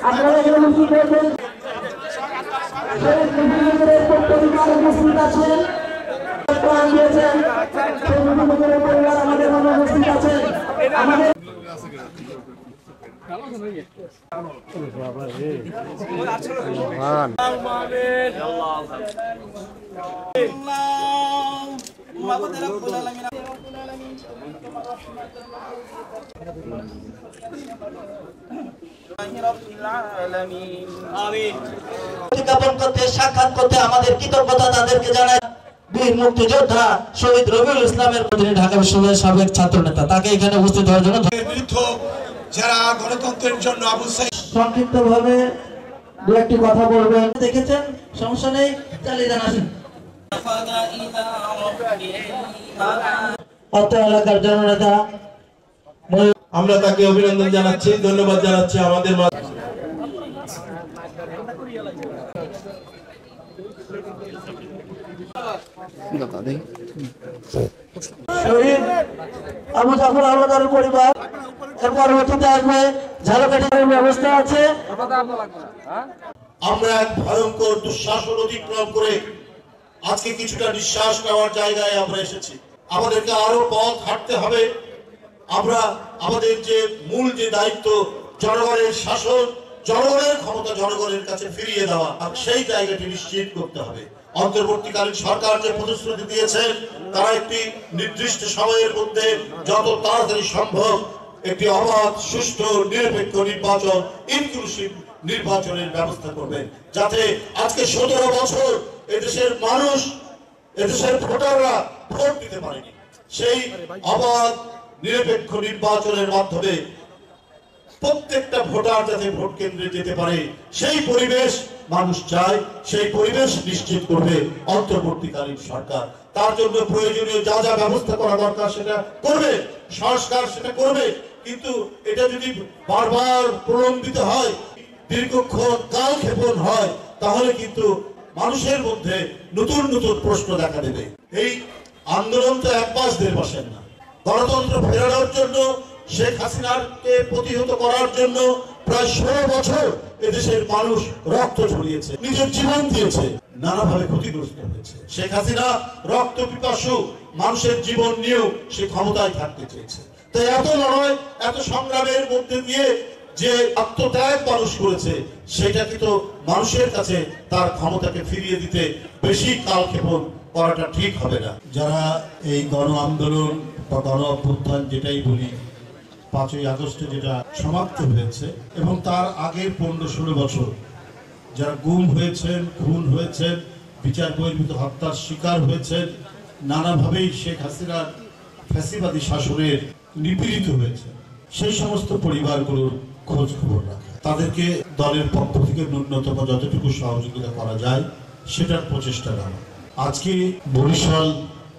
আপনারা এখানে উপস্থিত হয়েছেন, শহীদ মুজিবুরের পরিবার উপস্থিত আছেন, প্রাণ দিয়েছেন শহীদ মুজিবুরের পরিবার আমাদের মাঝে উপস্থিত আছেন। আমাদের সাক্ষাৎ করতে আমাদের কৃতজ্ঞতা তাদেরকে জানাই। বীর মুক্তিযোদ্ধা শহীদ রবিউল ইসলামের ঢাকা বিশ্ববিদ্যালয়ের সাবেক ছাত্র নেতা, তাকে এখানে উপস্থিত হওয়ার জন্য যারা গণতন্ত্রের জন্য আবু সাইদ সংক্ষিপ্ত ভাবে দু একটি কথা বলবেন। দেখেছেন, সমস্যা নেই, চালিয়ে যান। আসেন। অত্র এলাকার জননেতা, আমরা তাকে অভিনন্দন জানাচ্ছি, ধন্যবাদ জানাচ্ছি। আমাদের শহীদ আবু জাফর আহমদের পরিবার এর পরবর্তীতে আসবে ঝালকাঠির ব্যবস্থা আছে। আমরা এক ভয়ঙ্কর দুঃশাসন অতিক্রম করে আজকে কিছুটা নিঃশ্বাস নেওয়ার জায়গায় আমরা এসেছি। আমাদেরকে আরো পথ হাঁটতে হবে। আমরা আমাদের যে মূল যে দায়িত্ব, জনগণের শাসন, জনগণের ক্ষমতা জনগণের কাছে ফিরিয়ে দেওয়া, সেই জায়গাটি নিশ্চিত করতে হবে। অন্তর্বর্তীকালীন সরকার যে প্রতিশ্রুতি দিয়েছেন, তারা একটি নির্দিষ্ট সময়ের মধ্যে যত তাড়াতাড়ি সম্ভব একটি অবাধ, সুষ্ঠু, নিরপেক্ষ নির্বাচন, ইনক্লুসিভ নির্বাচনের ব্যবস্থা করবেন, যাতে আজকে 17 বছর এদেশের মানুষ, এদেশের ভোটাররা ভোট দিতে পারেনি, সেই অবাধ নিরপেক্ষ নির্বাচনের মাধ্যমে প্রত্যেকটা ভোটার যাতে ভোট কেন্দ্রে যেতে পারে, সেই পরিবেশ মানুষ চায়। সেই পরিবেশ নিশ্চিত করবে অন্তর্বর্তীকালীন সরকার। তার জন্য প্রয়োজনীয় যা যা ব্যবস্থা করা দরকার সেটা করবে, সংস্কার সেটা করবে। কিন্তু এটা যদি বারবার প্রলম্বিত হয়, দীর্ঘক্ষণ কালক্ষেপণ হয়, তাহলে কিন্তু মানুষের মধ্যে নতুন নতুন প্রশ্ন দেখা দেবে। এই আন্দোলন তো এক মাস দেড় মাসের না। গণতন্ত্র ফেরানোর জন্য, শেখ হাসিনাকে প্রতিহত করার জন্য প্রায় 16 বছর এদেশের মানুষ রক্ত ঝরিয়েছে, নিজের জীবন দিয়েছে, নানাভাবে ক্ষতিগ্রস্ত হয়েছে। শেখ হাসিনা রক্ত পিপাসু মানুষের জীবন নিয়েও সে ক্ষমতায় থাকতে চেয়েছে। তাই এত লড়াই, এত সংগ্রামের মধ্যে দিয়ে যে আত্মত্যাগ মানুষ করেছে, সেটা কিন্তু মানুষের কাছে তার ক্ষমতাকে ফিরিয়ে দিতে বেশি কালক্ষেপণ করাটা ঠিক হবে না। যারা এই গণ আন্দোলন বা গণ অভ্যুত্থান যেটাই বলি, 5ই আগস্টে যেটা সমাপ্ত হয়েছে, এবং তার আগের 15-16 বছর যারা গুম হয়েছেন, খুন হয়েছেন, বিচার বহির্ভূত হত্যার শিকার হয়েছেন, নানাভাবেই শেখ হাসিনার ফ্যাসিবাদী শাসনের নিপীড়িত হয়েছে, সেই সমস্ত পরিবারগুলোর খোঁজ খবর রাখা, তাদেরকে দলের পক্ষ থেকে ন্যূনতম যতটুকু সহযোগিতা করা যায় সেটার প্রচেষ্টা নেওয়া। আজকে বরিশাল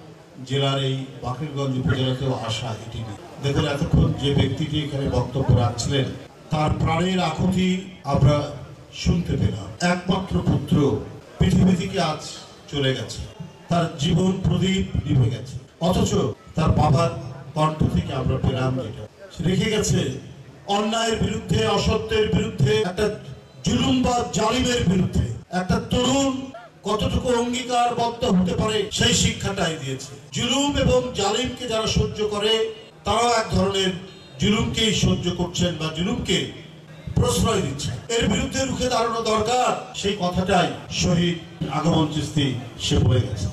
জেলার এই বাকেরগঞ্জ উপজেলাতেও আসা এটি নিয়ে দেখুন, এতক্ষণ যে ব্যক্তিটি এখানে বক্তব্য রাখছিলেন, তার প্রাণের আকুতি আমরা শুনতে পেলাম। একমাত্র পুত্র পৃথিবী থেকে আজ চলে গেছে, তার জীবন প্রদীপ নিভে গেছে, অথচ তার বাবার কণ্ঠ থেকে আমরা পেলাম যেটা রেখে গেছে অন্যায়ের বিরুদ্ধে, অসত্যের বিরুদ্ধে, একটা জুলুম বা জালিমের বিরুদ্ধে একটা তরুণ কতটুকু অঙ্গীকারবদ্ধ হতে পারে সেই শিক্ষাটাই দিয়েছে। জুলুম এবং জালিমকে যারা সহ্য করে, তারাও এক ধরনের জুলুমকেই সহ্য করছেন বা জুলুমকে প্রশ্রয় দিচ্ছেন। এর বিরুদ্ধে রুখে দাঁড়ানো দরকার, সেই কথাটাই শহীদ আগমন চিশতি সে বলে গেছে।